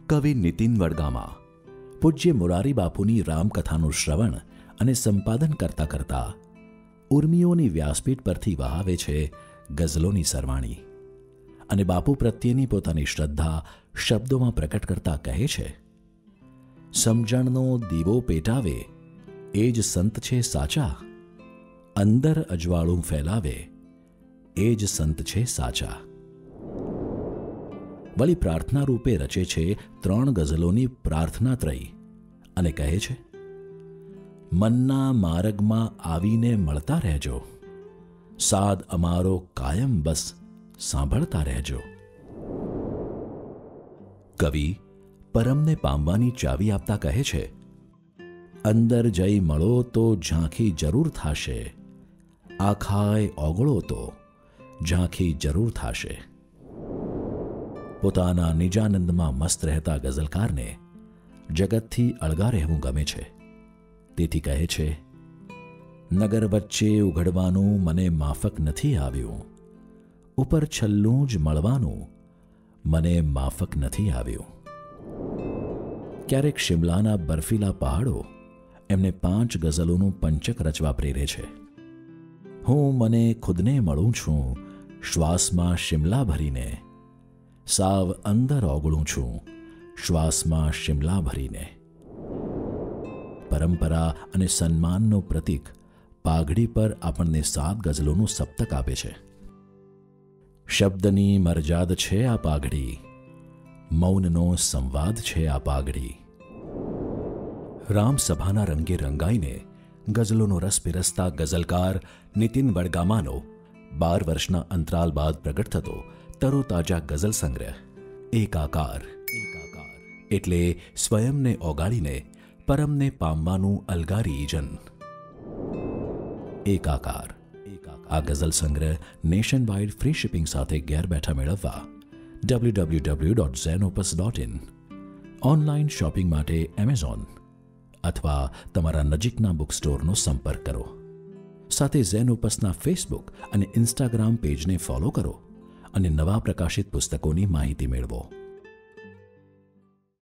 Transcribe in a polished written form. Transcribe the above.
કવિ નીતિન વડગામા પૂજ્ય મોરારી બાપુની રામકથાનું શ્રવણ અને સંપાદન કરતા કરતા ઉર્મિઓની વ્યાસપીઠ પરથી વહાવે છે ગઝલોની સરવાણી અને બાપુ પ્રત્યેની પોતાની શ્રદ્ધા શબ્દોમાં પ્રકટ કરતા કહે છે, સમજણનો દીવો પેટાવે એ જ સંત છે સાચા, અંદર અજવાળું ફેલાવે એ જ સંત છે સાચા. વળી પ્રાર્થના રૂપે રચે છે 3 ગઝલોની પ્રાર્થનાત્રયી અને કહે છે, મનના માર્ગમાં આવીને મળતા રહેજો, સાદ અમારો કાયમ બસ સાંભળતા રહેજો. કવિ પરમને પામવાની ચાવી આપતા કહે છે, અંદર જઈ મળો તો ઝાંખી જરૂર થાશે, આખાય ઓગળો તો ઝાંખી જરૂર થાશે. પોતાના નિજાનંદમાં મસ્ત રહેતા ગઝલકારને જગતથી અળગા રહેવું ગમે છે. તેથી કહે છે, નગર વચ્ચે ઉઘડવાનું મને માફક નથી આવ્યું, ઉપર છલ્લું જ મળવાનું મને માફક નથી આવ્યું. ક્યારેક શિમલાના બર્ફીલા પહાડો એમને 5 ગઝલોનું પંચક રચવા પ્રેરે છે. હું મને ખુદને મળું છું શ્વાસમાં શિમલા ભરીને, સાવ અંદર ઓગળું છું શ્વાસમાં શિમલા ભરીને. પરંપરા અને સન્માનનું પ્રતીક પાઘડી પર આપણને 7 ગઝલોનું સપ્તક આપે છે. શબ્દની મરજાદ છે આ પાઘડી, મૌનનો સંવાદ છે આ પાઘડી. રામસભાના રંગે રંગાઈને ગઝલોનો રસ પીરસતા ગઝલકાર નીતિન વડગામાનો 12 વર્ષના અંતરાલ બાદ પ્રગટ થતો તરોતાજા ગઝલ સંગ્રહ એકાકાર. એટલે સ્વયંને ઓગાળીને પરમને પામવાનું અલગારી જન. એકાકાર. આ ગઝલ સંગ્રહ નેશન વાઇડ ફ્રી શિપિંગ સાથે ઘેર બેઠા મેળવવા www.zenopus.in, ઓનલાઈન શોપિંગ માટે એમેઝોન અથવા તમારા નજીકના બુક સ્ટોરનો સંપર્ક કરો. સાથે ઝેનોપસના ફેસબુક અને ઇન્સ્ટાગ્રામ પેજને ફોલો કરો અને નવા પ્રકાશિત પુસ્તકોની માહિતી મેળવો.